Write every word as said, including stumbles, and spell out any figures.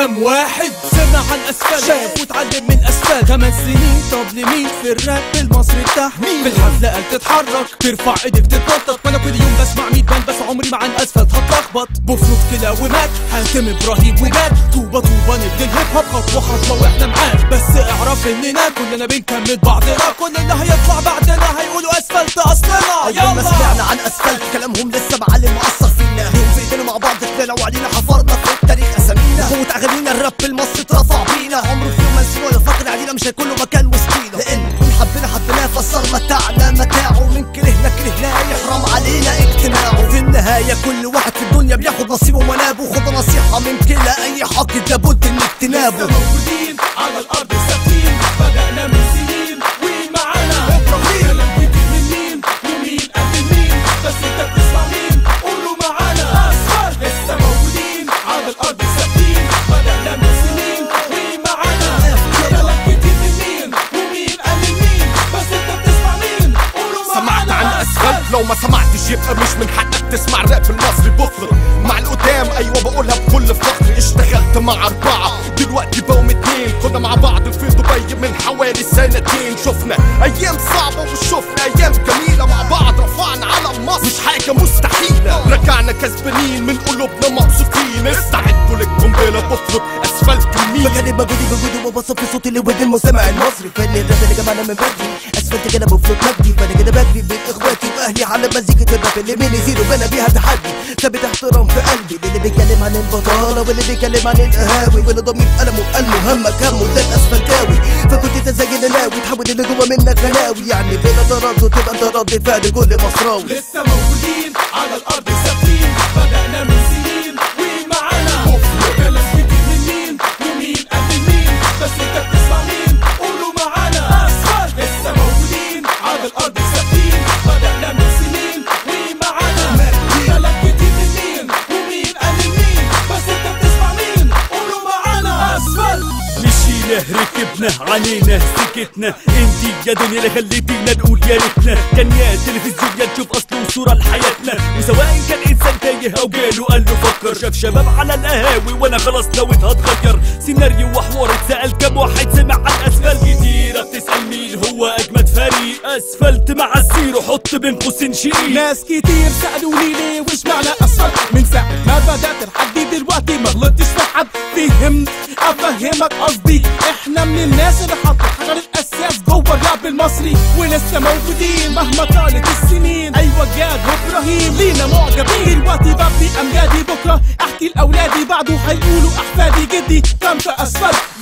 كام واحد سمع عن اسفل شاف واتعلم من اسفل خمس سنين. طب لمين في الراب المصري التحميل؟ في الحفلة قال تتحرك ترفع ايدك تتنطط. وانا كل يوم بسمع ميت باند بس عمري ما عن اسفل هتلخبط. بفرض كلا ومات حاتم ابراهيم وجاد طوبة طوبة نبني الهيب هوب خطوة خطوة واحنا معاك. بس اعرف اننا كلنا بنكمل بعضنا. كل اللي هيطلع بعدنا هيقولوا اسفلت اصلنا. يلا ما سمعنا عن اسفلت كلامهم لسه معلم مأثر فينا. يوم في ايدينا مع بعض طلعوا علينا حفرنا في التاريخ اسامينا. قوة اغانينا الراب المصري اترفع بينا. عمره في يوم ما نسينا ولا فاكر علينا مش هيكون له مكان وسطينا. لان من حبنا حبناه فصار متاعنا متاعه. من كرهنا كرهناه يحرم علينا اجتماعه. في النهاية كل واحد في الدنيا بياخد نصيبه ومنابه. خد نصيحة من كلا اي حاقد لابد ان اجتنابه. موجودين على الارض ثابتين بدأنا من سنين. وين معانا ابراهيم؟ كلام كتير من مين ومين قبل مين؟ بس انت بتسمع مين؟ قولوا معانا اسفل. لسه موجودين على الارض ثابتين بدأنا من سنين. وين معانا؟ كلام كتير من مين ومين قبل مين؟ بس انت بتسمع مين؟ قولوا معانا. سمعت عن اسفل؟ لو ما سمعتش يبقى مش من حقك تسمع راب المصري بفرق مع القدام. ايوه بقولها بكل فخر. اشتغلت مع اربعه دلوقتي بقوم اتنين. كنا مع بعض في دبي من حوالي سنتين. شفنا ايام صعبه وشفنا ايام جميله. مع بعض رفعنا علم مصر مش حاجه مستحيله. رجعنا كسبانين من قلوبنا مبسوطين. استعدوا للقنبله بفرق اسفلت المين. بجانب مجهودي بوجودي وبصف في صوتي لودن المستمع المصري. فن الراب اللي جمعنا من بدري اسفلت كده بفرق مجدي. فانا كده بجري بين اخواتي واهلي على مزيكه الراب اللي ميني زيرو بنا بيها تحدي. ثابت احترام في قلبي اللي بيتكلم عن البطاله واللي بيتكلم عن القهاوي. واللي ضمير قلمه قلمه همك همه ده الاسفلتاوي. فكنت تزين ناوي تحول اللي جوه منك غلاوي. يعني بلا تردد تبقى انت رد فعل كل مصراوي. لسه موجودين على الارض ثابتين بدأنا من سنين. وين معانا؟ كلام كتير من مين ومين قبل مين؟ بس انت بتسمع مين؟ قولوا معانا اسفل. لسه موجودين على الارض ثابتين بدأنا من سنين. وين معانا؟ كلام كتير من مين ومين قبل مين؟ بس انت بتسمع مين؟ قولوا معانا اسفل. مشينا ركبنا علينا سكتنا. انتي يا دنيا اللي خليتينا نقول يا ريتنا. كان يا تلفزيون يا نشوف اصل وصورة لحياتنا. وسواء كان انسان تايه او جاله قال له فكر. شاف شباب على القهاوي وانا خلاص نويت هتغير. سيناريو وحوار اتسأل كام واحد سمع عن اسفل. كتيرة بتسأل مين هو اجمد فريق. اسفلت مع الزيرو حط بين قوسين شقيق. ناس كتير سألوني ليه وش معنى اسفلت. من ساعة ما بدأت لحد دلوقتي ما غلطتش في حد. فهمت افهمك قصدي. احنا من الناس اللي حطوا حجر الاساس جوه الراب المصري. ولسه موجودين مهما طالت السنين. ايوه جاد وابراهيم لينا معجبين. دلوقتي ببني امجادي بكره احكي لاولادي بعده هيقولوا احفادي جدي كان في اسفلت.